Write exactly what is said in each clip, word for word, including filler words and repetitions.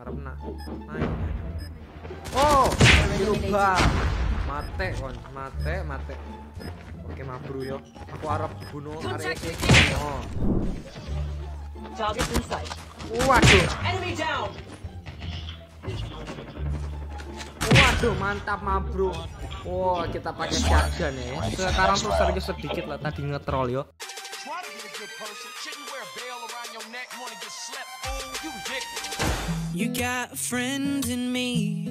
Arep nak. Naik. Oh, dirubah. Mate kon, mate, mate. Oke, mabru yo. Aku arep bunuh area iki. Oh. Target in sight. Waduh. Enemy down. Waduh, mantap mabru. Wow, kita pakai shotgun ya. Sekarang tuh serius sedikit lah, tadi ngetrol yo. You got a friend in me.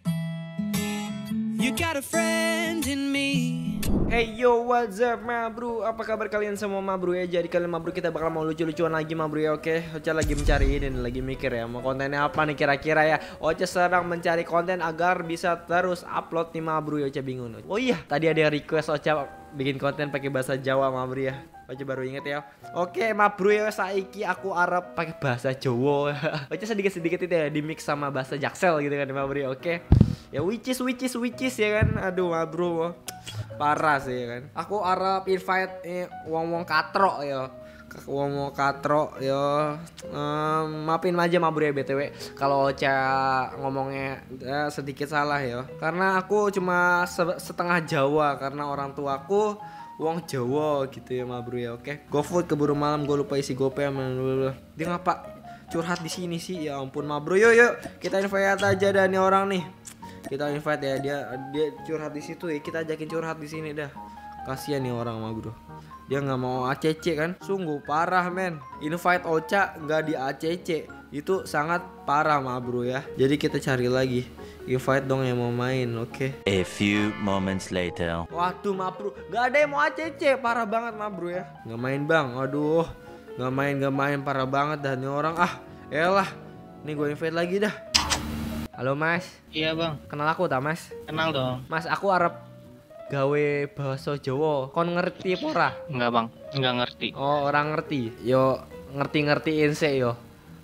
You got a friend in me. Hey yo, what's up mabru? Apa kabar kalian semua mabru ya? Jadi kalian mabru kita bakal mau lucu-lucuan lagi mabru ya, oke? Ocha lagi mencari ini, lagi mikir ya, mau kontennya apa nih kira-kira ya? Ocha sedang mencari konten agar bisa terus upload nih mabru ya, Ocha bingung. Oh iya, tadi ada yang request Ocha bikin konten pakai bahasa Jawa mabru ya. Ocha baru inget ya. Oke mabru ya, saiki aku arep pakai bahasa Jawa. Ocha sedikit-sedikit itu ya di mix sama bahasa Jaksel gitu kan mabru ya, oke? Ya which is which is which is ya kan. Aduh mabru parah sih ya kan. Aku arep invite eh, wong-wong katrok ya. Wong-wong katrok ya. Um, maafin aja mabru ya B T W kalau Ocha ngomongnya ya, sedikit salah ya. Karena aku cuma se setengah Jawa karena orang tuaku wong Jawa gitu ya mabru ya, oke? GoFood keburu malam, gue lupa isi GoPay sama dulu. Dia ngapa curhat di sini sih? Ya ampun mabru. Yuk yuk kita invite aja dah nih orang nih. Kita invite ya, dia dia curhat di situ ya, kita ajakin curhat di sini dah. Kasihan nih orang mabru. Dia nggak mau A C C kan? Sungguh parah men. Invite Ocha nggak di A C C itu sangat parah mabru ya. Jadi kita cari lagi. Invite dong yang mau main, oke? Okay? A few moments later. Waduh mabru, nggak ada yang mau A C C, parah banget mabru ya. Nggak main bang, aduh, nggak main nggak main parah banget dah nih orang. Ah, elah, nih gue invite lagi dah. Halo mas. Iya bang. Kenal aku tak mas? Kenal dong. Mas aku arep gawe bahasa Jawa. Kon ngerti apa ora? Enggak bang, enggak ngerti. Oh orang ngerti. Yo ngerti-ngertiin sih yo.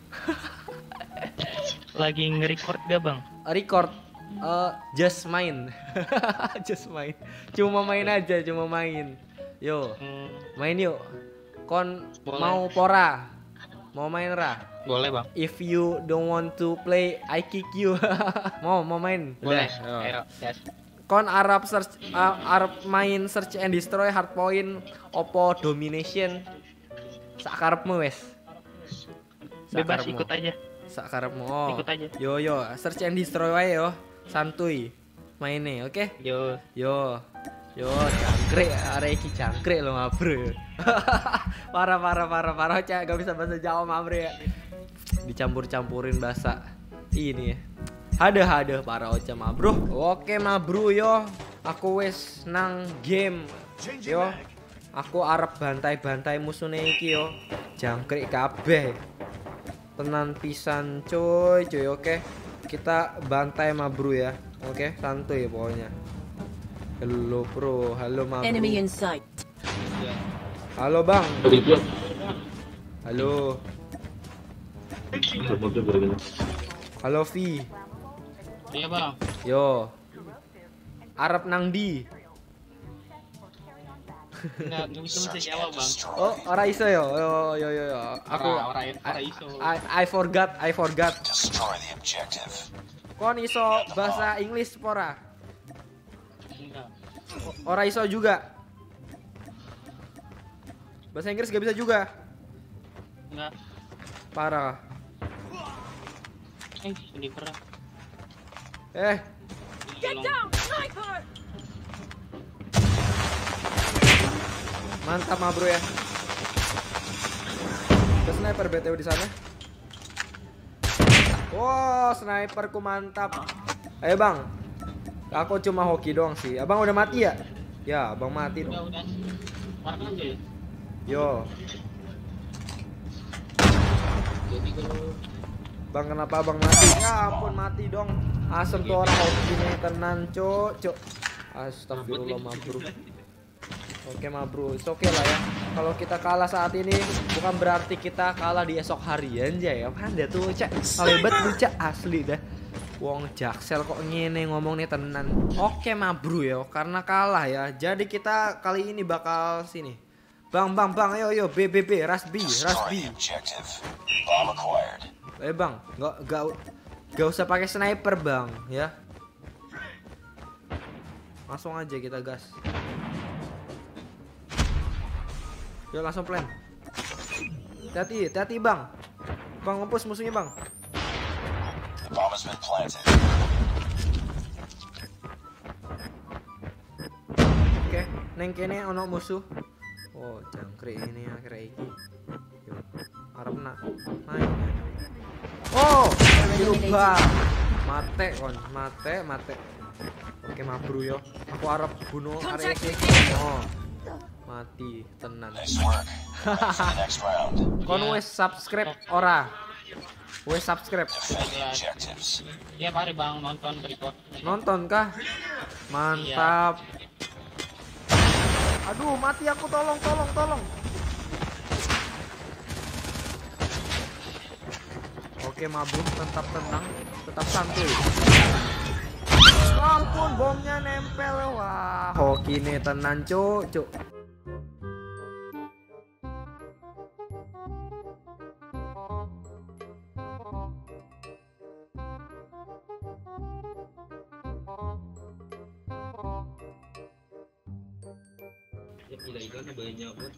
Lagi nge-record gak bang? Record. Uh, just main. Just main. Cuma main aja, cuma main. Yo Hmm, main yuk. Kon Boleh. mau pora? Mau main ra? boleh bang. If you don't want to play, I kick you. mau mau main? Boleh. Udah. Ayo, yes. Kon Arab search uh, Arab main search and destroy hardpoint opo domination sakarepmu wes. Bebas ikut aja. Sakarepmu. Oh. Ikut aja. Yo yo search and destroy wae yo. Santuy. Maine, oke? Okay? Yo. Yo. Yo jangkrik arek iki jangkrik lo mabro. Parah parah parah parah Cak, gak bisa bahasa Jawa mabro ya. Dicampur-campurin bahasa ini ya. Ada-ada para Ocha mabro. Oke mabro yo. Aku wis nang game. Yo. Aku arep bantai-bantai musuhnya iki yo. Jangkrik kabeh. Tenan pisan coy, coy oke. Kita bantai mabro ya. Oke, santuy pokoknya. Halo bro, halo mabro. Enemy in sight. Halo bang. Halo. Halo Vi. Iya bang. Yo. Arab nang di. Enggak, enggak bisa bahasa Jawa bang. Oh, ora iso yo. Yo yo yo. yo. Aku Ora, ora, ora iso. I, I forgot, I forgot. Destroy the objective. Kon iso bahasa Inggris pora? Enggak. Ora iso juga. Bahasa Inggris gak bisa juga. Enggak. Parah. Eh, ini pernah. Eh, Get down, sniper! mantap mah bro ya. Ada sniper B T W di sana. Wow, sniperku mantap. Ayo bang, aku cuma hoki doang sih. Abang udah mati ya? Ya, abang mati Udah, dong. udah. Mana aja ya? Yo, Jadi kalau bang kenapa abang mati? Ya ampun mati dong. Asem tuh orang hoki nih tenan cok cok. Astagfirullah mah bro. Oke mah bro, it's okay lah ya. Kalau kita kalah saat ini bukan berarti kita kalah di esok hari aja ya. Panda tuh cak, hebat tuh cak asli dah. Wong Jaksel kok ngene ngomong nih tenan. Oke mah bro ya, karena kalah ya. Jadi kita kali ini bakal sini. Bang bang bang, ayo ayo B B B, Rasbi, Rasbi. Eh bang, nggak nggak Gak usah pakai sniper bang, ya. Langsung aja kita gas. Yuk langsung plan. Hati-hati, hati-hati bang. Bang ngepush musuhnya bang. Bomb has been planted. Oke, neng kene ono musuh. Oh, jangkrik ini akhirnya iki. Yuk, arep nak main. Oh, lupa. Mate kon, mate, mate. Oke, mabru yo. Aku arep bunuh arek iki. Oh. Mati tenan. Nice work. Ready for the next round. Kon wes subscribe ora? Wes subscribe. Defend the objectives. Ya mari bang nonton record. Nonton kah? Mantap. Aduh, mati aku, tolong, tolong, tolong. Oke, mabuk, tetap tenang, tetap santuy. Ampun, bomnya nempel. Wah, hoki nih tenan, cuk, cuk. Ilegalnya banyak banget.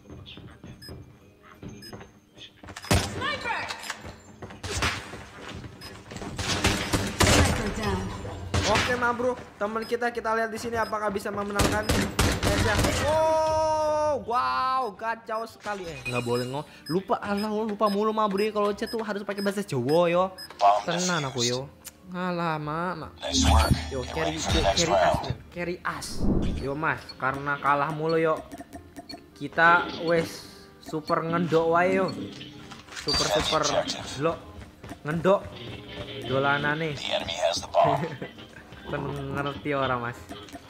Sniper! Oke, ma bro, teman kita kita lihat di sini apakah bisa memenangkan match-nya. Oh, wow, kacau sekali eh. Nggak boleh ngomong. Lupa Allah, lupa mulu ma bro. Kalau chat tuh harus pakai bahasa Jawa yo. Tenan aku yo. Ngalah, mak, mak. Nice work. Yo, Get carry, ready for the next carry us, round. man. Carry us. Yo mas, karena kalah mulu yo. Kita wes super ngendok wae yo. Super super lo ngendok dolanane. The enemy has the bomb. Kan ngerti orang mas.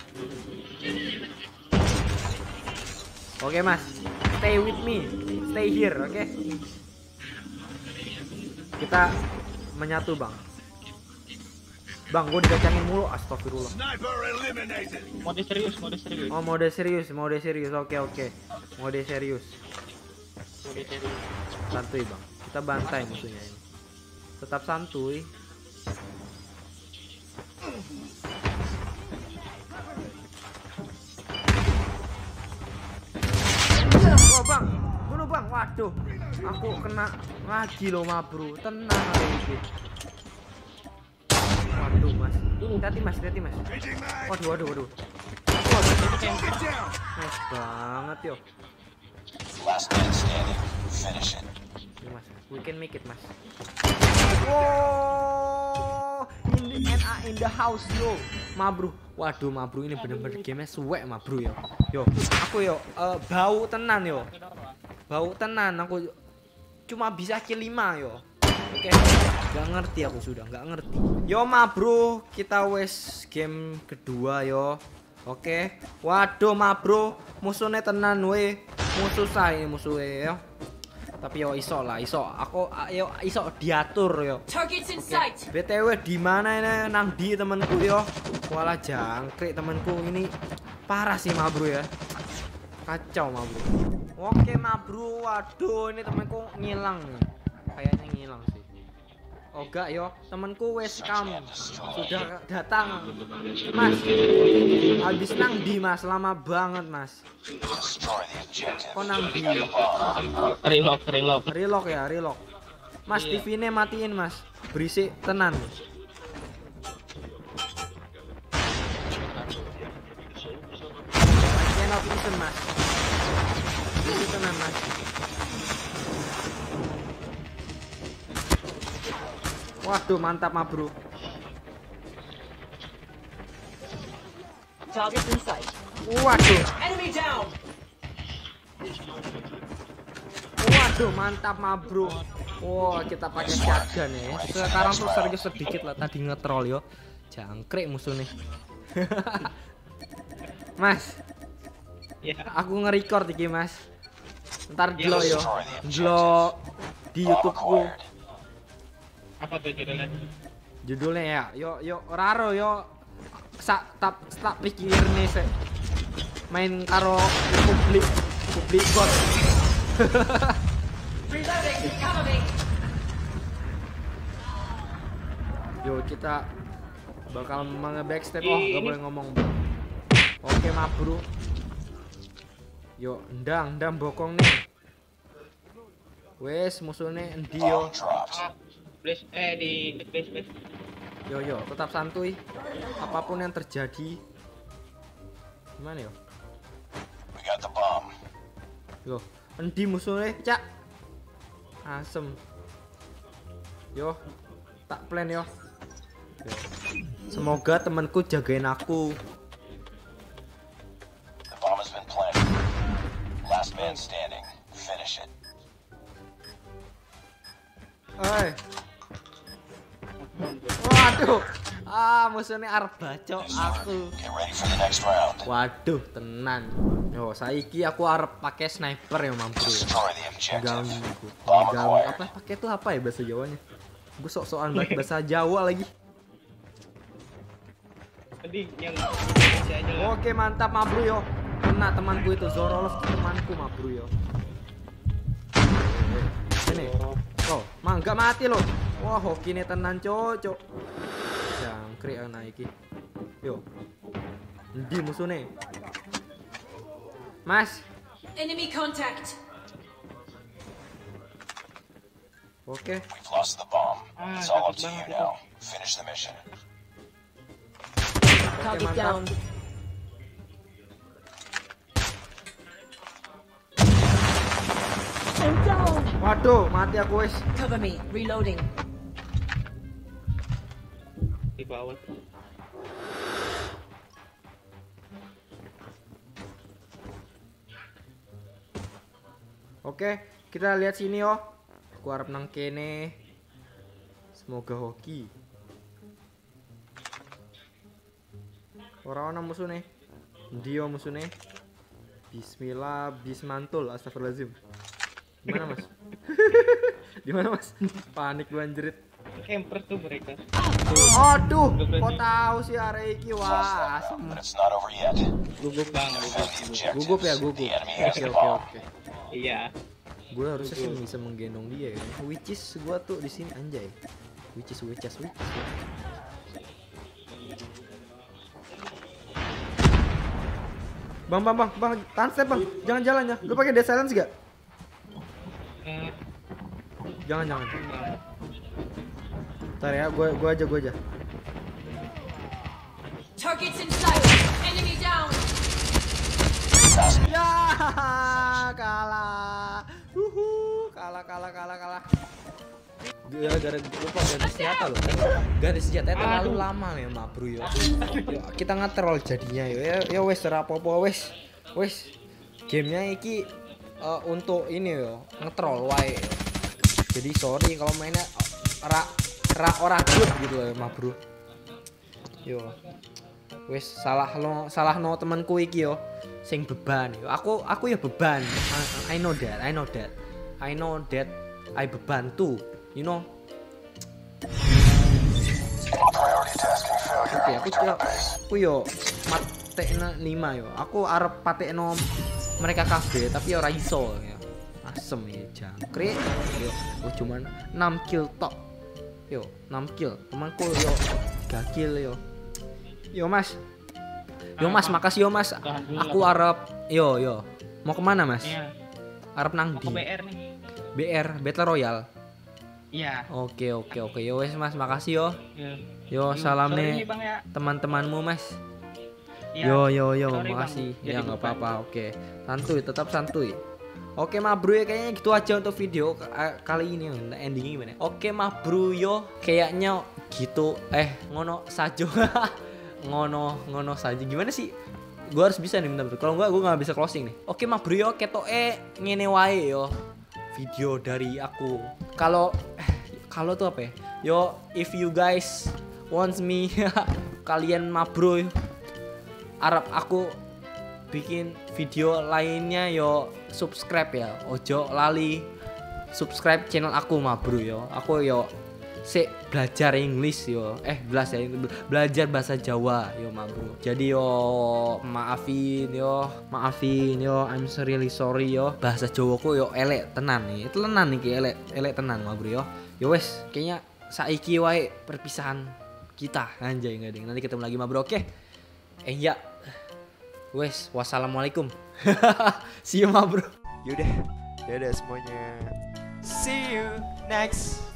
Oke mas, stay with me, stay here, oke? Kita menyatu bang. Bang, gue dikacangin mulu, astagfirullah. Mode serius, mode serius. Oh, mode serius, mode serius, oke oke. Mode serius. Mode serius. Santuy bang, kita bantai musuhnya ini. Tetap santuy. Oh bang, bunuh bang, waduh. Aku kena lagi loh ma bro, tenang hari ini. Waduh mas, hati mas, hati mas. Waduh, waduh, waduh. Waduh, nice banget yo. Last man standing. Finish it. Ini mas, we can make it mas. Wow, in the N A in the house yo, ma bro. Waduh ma bro, ini bener-bener game suwek ma bro yo. Yo, aku yo uh, bau tenan yo. Bau tenan aku cuma bisa kill lima yo. Oke, okay. Gak ngerti aku sudah, gak ngerti. Yo ma bro, kita wes game kedua yo. Oke, okay. Waduh ma bro, musuhnya tenan we. Musuh saya musuhnya yo. Tapi yo iso lah, iso. Aku yo iso diatur yo. Targets in sight. B T W di mana ini nang di temanku yo. Walah jangkrik temanku ini parah sih ma bro ya. Kacau ma bro. Oke ma bro, waduh ini temanku ngilang. Kayaknya ngilang sih. Oh gak yo, temanku wes kam sudah datang. Mas, habis nang di mas, lama banget mas. Destroy the objective. Kok nang di? Relock, relock. Relock ya, relock. Mas, Iya. T V-nya matiin mas, berisik tenan. Cannot listen mas, berisik tenan mas. Waduh mantap ma bro. Targets in sight. Waduh, Enemy down. waduh mantap ma bro. Wow, kita pakai shotgun ya. Sekarang tuh serius sedikit lah, tadi ngetrol yo. Jangkrik musuh nih. Mas, Ya. aku nge-record iki mas. Ntar Ya, dlo yo, dlo di YouTubeku. Apa tuh judulnya? Judulnya ya, yo yo raro yo. Sak tap tak pikir nih se. Main karo publik publik bot. Reloading. Cover me. Yo kita bakal nge-backstep. Oh gak boleh ngomong bro. Oke ma bro. Yo ndang ndang bokong nih. Wes musuhnya endi yo. Bomb dropped. Please, eh di base base. Yo yo tetap santuy. Apapun yang terjadi. Gimana yo? We got the bomb. Yo endi musuhnya cak. Asem. Yo tak plan yo. Yo. Semoga temanku jagain aku. The bomb has been planted. Last man standing. Finish it. Oi. Waduh. Ah, musuhnya arep bacok aku. Get ready for the next round. Waduh, tenan. Yo, saiki aku arep pakai sniper ya, mampu. Destroy the objective. Ganggu. Bomb Ganggu acquired. apa? Pakai itu apa ya bahasa Jawanya? Gue sok-sokan banget bahasa Jawa lagi. Tadi yang Indonesia aja lah. Oke, mantap, Mabru yo. Kena temanku itu Zorolov temanku, Mabru yo. Ini. Oh, mangga mati loh. Wah, hoki ini tenan cocok. Jangkrik anak iki. Yo. Endi musuhnya? Mas. Enemy contact. Oke. We've lost the bomb. Ah, It's all up takut to you banget itu. now. Finish the mission. Oke, Target mantap. down. Waduh, mati aku wes. Cover me. Reloading. Di bawah. Oke, kita lihat sini yo. Aku harap nang kene. Semoga hoki. Ora ana musuhne. Endi yo musuhne? Bismillah, bismantul, astagfirullahaladzim. Gimana mas? Gimana mas? Panik gua anjrit. Camper tuh mereka. Aduh, kok tahu sih arek iki Lost wah. that round, but it's not over yet. Gugup bang, Defend gugup. the objectives. Gugup ya, gugup. The enemy has Oke, the oke, bomb. oke. Iya. Gue harusnya sih bisa menggendong dia ya. Which is gue tuh di sini anjay. Which is which is which is. Bang, bang, bang, bang, tahan step bang, jangan jalan ya. Lu pakai dead silence gak? Eh, Jangan, jangan. enggak. Ntar ya, gue, gue aja, gue aja. Targets in sight. Enemy down. Ya, kalah. Uhu, kalah, kalah, kalah, kalah. Gara-gara lupa ganti senjata loh. Ganti senjata terlalu lama ya, ma bro yo. Yo, kita nge-troll jadinya yo. Ya, ya wes ora apa-apa wes. Wes. Gamenya iki uh, untuk ini yo, nge-troll wae. Jadi sorry kalau mainnya ora ora ora good gitu ya, ma bro. Yo. Wes salah lo salah no temanku iki yo. Sing beban yo. Aku aku ya beban. I, I know that. I know that. I know that I beban tuh. You know. Priority tasking failure. Oke, aku Return yo, to base. aku yo matekna lima yo. Aku arep patekno mereka kabeh tapi ora iso ya. Asem ya jangkrik. Yo, aku cuman enam kill tok. Yo, enam kill. Temanku yo tiga kill yo. Yo Mas. Yo Mas, makasih yo Mas. Aku arep yo yo. Mau kemana Mas? Iya. Arep nang Mau di ke B R nih. B R Battle Royale. Iya. Oke oke oke yo wes Mas, makasih yo. Iya. Yo Sorry salam nih nih, Bang, ya. teman-temanmu Mas. Iya. Yo yo yo, Sorry, Bang. makasih. Jadi Ya nggak lupa. apa-apa, oke. Santuy, tetap santuy. Oke Ma Bro ya, kayaknya gitu aja untuk video k- eh, kali ini. Endingnya gimana? Oke Ma Bro yo, kayaknya gitu. Eh ngono saja. ngono ngono saja. Gimana sih? Gue harus bisa nih bentar. Kalau enggak gue nggak bisa closing nih. Oke Ma Bro yo, ketoke ngene wae yo. Video dari aku. Kalau eh, kalau tuh apa ya? Yo, if you guys wants me, kalian Ma Bro yo, Arab aku bikin video lainnya yo subscribe ya. Ojo lali subscribe channel aku Ma Bro yo. Aku yo si belajar English yo. Eh belajar belajar bahasa Jawa yo Ma Bro. Jadi yo maafin yo, maafin yo. I'm so really sorry yo. Bahasa Jawaku yo elek tenan nih. Tenan nih elek elek tenan Ma Bro yo. Yo wes kayaknya saiki wae perpisahan kita. Anjay enggak ding. Nanti ketemu lagi ma bro. Oke. Eh ya. Wes, wassalamualaikum. See you ma bro. Yaudah, dadah semuanya. See you next